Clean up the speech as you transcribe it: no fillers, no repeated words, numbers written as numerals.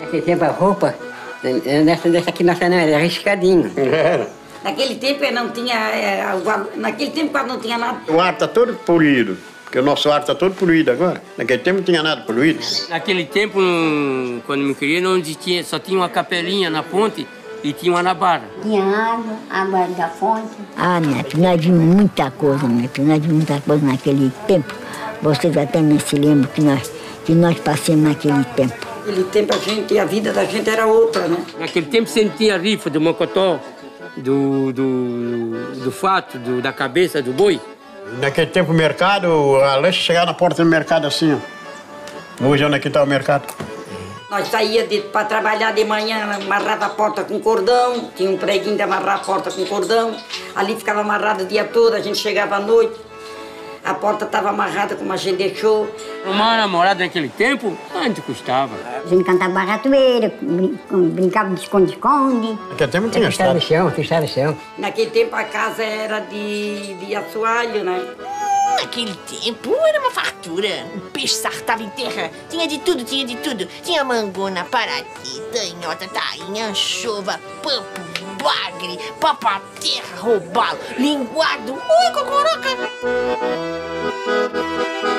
Naquele tempo a roupa, nessa aqui nossa não, era riscadinho. Era. Naquele tempo não tinha, naquele tempo quase não tinha nada. O ar está todo poluído, porque o nosso ar está todo poluído agora. Naquele tempo não tinha nada poluído. Naquele tempo, quando me criei, só tinha uma capelinha na ponte e tinha uma na barra. Tinha água da fonte. Ah, neto, nós vimos muita coisa, neto, nós vimos muita coisa naquele tempo. Vocês até nem se lembram que nós passamos naquele tempo. Naquele tempo a vida da gente era outra, né? Naquele tempo sentia a rifa do mocotó, do fato, da cabeça do boi. Naquele tempo o mercado, a lanche chegava na porta do mercado assim, ó. Hoje onde é que está o mercado? Nós saía para trabalhar de manhã, amarrava a porta com cordão, tinha um preguinho de amarrar a porta com cordão, ali ficava amarrado o dia todo, a gente chegava à noite, a porta estava amarrada como a gente deixou. Uma namorada naquele tempo, quanto custava? A gente cantava ratoeira, brincava de esconde-esconde. Naquele tempo não tinha Estava no estrada. chão, estava no chão. Naquele tempo a casa era de assoalho, né? Naquele tempo era uma fartura. O peixe sartava em terra. Tinha de tudo, tinha de tudo. Tinha mangona, parati, tanhota, tainha, anchova, pampo, bagre, papaterra, robalo, linguado. Ui, cocoroca!